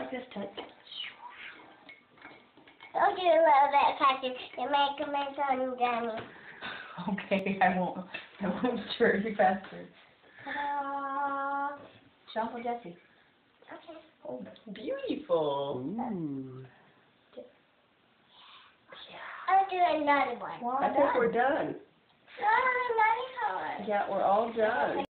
like this, Tony. Don't do a little bit faster. You make them into dummy. Okay, I won't stir you faster. Ta-da. Show Uncle Jesse. Okay. Oh, beautiful. Ooh. I'll do another one. Well I think we're done. No, not another one. Yeah, we're all done.